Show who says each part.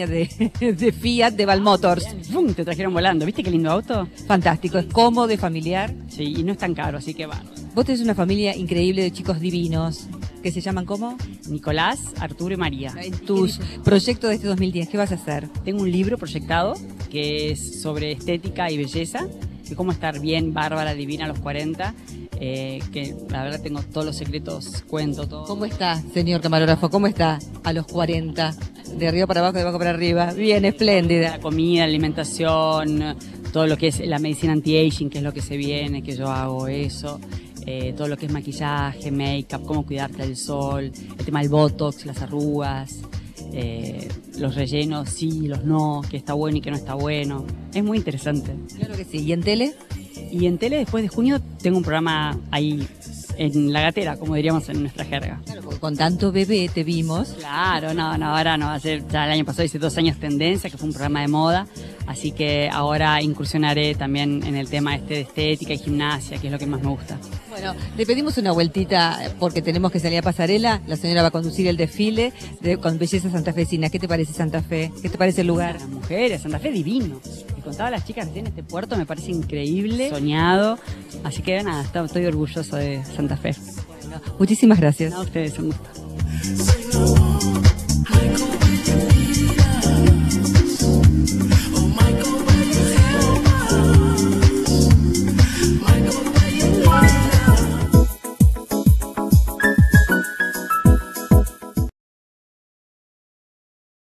Speaker 1: campaña de Fiat de Valmotors.
Speaker 2: ¡Bum! Te trajeron volando. ¿Viste qué lindo auto?
Speaker 1: Fantástico, es cómodo, es familiar.
Speaker 2: Sí, y no es tan caro, así que va.
Speaker 1: Vos tenés una familia increíble de chicos divinos, que se llaman ¿cómo?
Speaker 2: Nicolás, Arturo y María.
Speaker 1: En tus proyectos de este 2010, ¿qué vas a hacer?
Speaker 2: Tengo un libro proyectado que es sobre estética y belleza, de cómo estar bien, bárbara, divina a los 40, que la verdad tengo todos los secretos, cuento todo.
Speaker 1: ¿Cómo está, señor camarógrafo? ¿Cómo está a los 40? De arriba para abajo, de abajo para arriba. Bien, espléndida.
Speaker 2: La comida, la alimentación, todo lo que es la medicina anti-aging, que es lo que se viene, que yo hago eso. Todo lo que es maquillaje, make-up, cómo cuidarte del sol, el tema del botox, las arrugas, los rellenos, sí, los no, que está bueno y que no está bueno. Es muy interesante.
Speaker 1: Claro que sí. ¿Y en tele?
Speaker 2: Y en tele, después de junio, tengo un programa ahí en la gatera, como diríamos en nuestra jerga.
Speaker 1: Claro, porque con tanto bebé te vimos.
Speaker 2: Claro, no, ahora no va a ser, ya el año pasado hice 2 años Tendencia, que fue un programa de moda, así que ahora incursionaré también en el tema de estética y gimnasia, que es lo que más me gusta.
Speaker 1: Bueno, le pedimos una vueltita porque tenemos que salir a pasarela. La señora va a conducir el desfile con belleza santafesina. ¿Qué te parece Santa Fe? ¿Qué te parece el lugar?
Speaker 2: Las mujeres, Santa Fe divino. Les contaba a las chicas que tiene este puerto, me parece increíble, soñado. Así que nada, estoy orgulloso de Santa Fe.
Speaker 1: Bueno, muchísimas gracias.
Speaker 2: A ustedes, un gusto.